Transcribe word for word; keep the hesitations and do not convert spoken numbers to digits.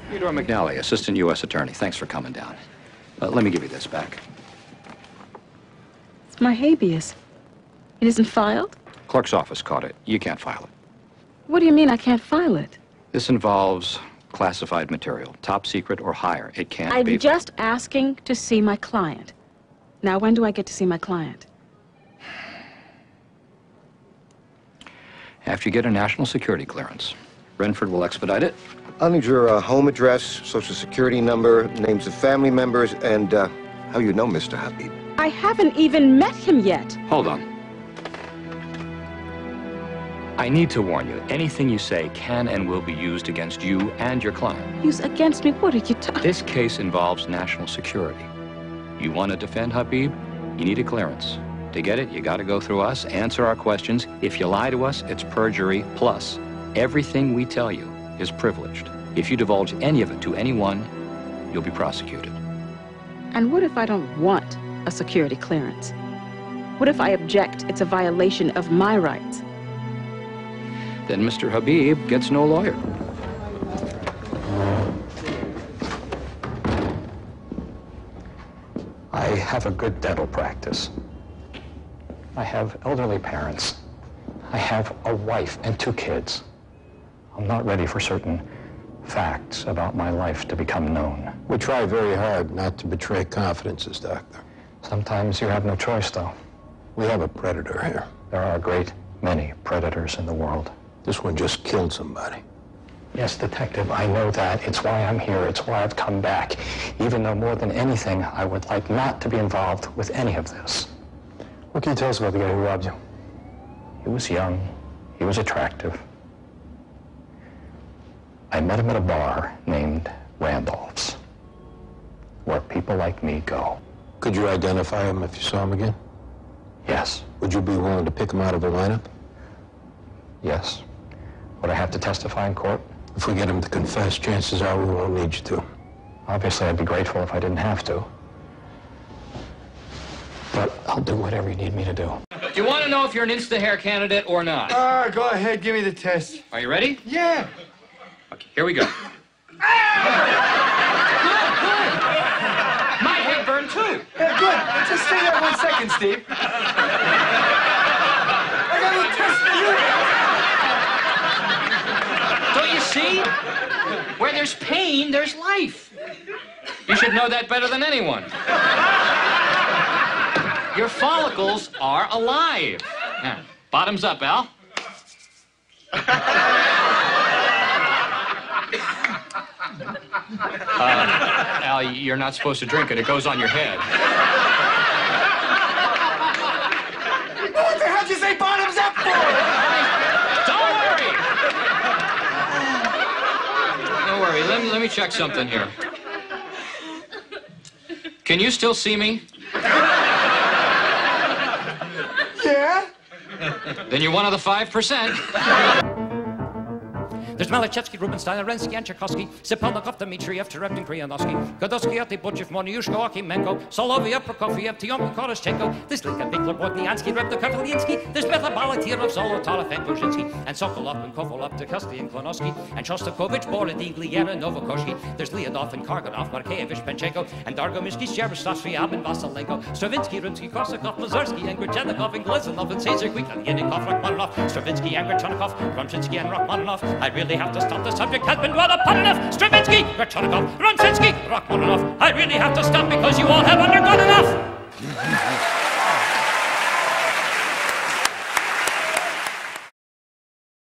Theodore McNally, Assistant U S Attorney. Thanks for coming down. Uh, let me give you this back. It's my habeas. It isn't filed? Clerk's office caught it. You can't file it. What do you mean I can't file it? This involves classified material, top secret or higher. It can't I'm be... I'm just asking to see my client. Now, when do I get to see my client? After you get a national security clearance. Renford will expedite it. I'll need your uh, home address, social security number, names of family members, and uh, how you know Mister Habib. I haven't even met him yet. Hold on. I need to warn you, anything you say can and will be used against you and your client. Use against me? What are you talking? This case involves national security. You want to defend Habib? You need a clearance. To get it, you got to go through us, answer our questions. If you lie to us, it's perjury. Plus, everything we tell you is privileged. If you divulge any of it to anyone, you'll be prosecuted. And what if I don't want a security clearance? What if I object it's a violation of my rights? Then Mister Habib gets no lawyer. I have a good dental practice. I have elderly parents. I have a wife and two kids. I'm not ready for certain facts about my life to become known. We try very hard not to betray confidences, Doctor. Sometimes you have no choice, though. We have a predator here. There are a great many predators in the world. This one just killed somebody. Yes, Detective, I know that. It's why I'm here. It's why I've come back. Even though more than anything, I would like not to be involved with any of this. What can you tell us about the guy who robbed you? He was young. He was attractive. I met him at a bar named Randolph's, where people like me go. Could you identify him if you saw him again? Yes. Would you be willing to pick him out of a lineup? Yes. Would I have to testify in court? If we get him to confess, chances are we won't need you to. Obviously, I'd be grateful if I didn't have to. But I'll do whatever you need me to do. Do you want to know if you're an Insta-Hair candidate or not? Ah, uh, go ahead, give me the test. Are you ready? Yeah. Okay, here we go. Good, good. My head burned too. Yeah, good. Just stay there one second, Steve. I got a test for you. Don't you see? Where there's pain, there's life. You should know that better than anyone. Your follicles are alive. Now, bottoms up, Al. Uh, Al, you're not supposed to drink it. It goes on your head. What the hell did you say bottoms up for? Don't worry. Don't worry. Let me, let me check something here. Can you still see me? Yeah? Then you're one of the five percent. There's Malachevsky, Rubinstein, Arensky, and Tchaikovsky, Sipelnikov, Dmitriev, Tereptin, Krianovsky, Godosky, Atibuchev, Moniushko, Akimenko, Soloviev, Prokofiev, Tiomkin, Koroschenko, there's Lika, Vikler, Wodniansky, Rebko, Kartalinsky, there's Bela Balatirov, Zolotov, and Brzezinski, and Sokolov, and Kovolov, Tukhelsky, and Klonovsky, and Shostakovich, Borodin, Gliera, Novokoshki, there's Leonov, and Karganov, Markevich, Penchenko, and Dargomishky, Sherostasvyab, and Vasylenko, Stravinsky, Rimsky, Korsakov, Mazursky, and Gurchenikov, and Glazunov, and Cesar Quick, Yenikov, Rachmaninoff, Stravinsky, and Gurchenikov, Gromchinsky, and Rachmaninoff. I really have to stop. The subject has been dwelled upon enough. Stravinsky, Gurchenikov, Gromchinsky, Rachmaninoff. I really have to stop because you all have undergone enough.